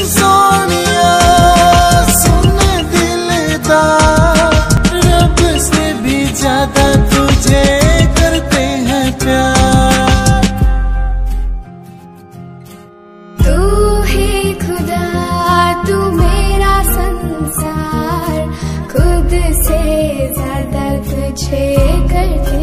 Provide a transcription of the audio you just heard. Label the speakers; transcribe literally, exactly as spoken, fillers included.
Speaker 1: सोनिया सुन दिलदार, रब से भी ज्यादा तुझे करते हैं प्यार।
Speaker 2: तू ही खुदा, तू मेरा संसार, खुद से ज्यादा तुझे करते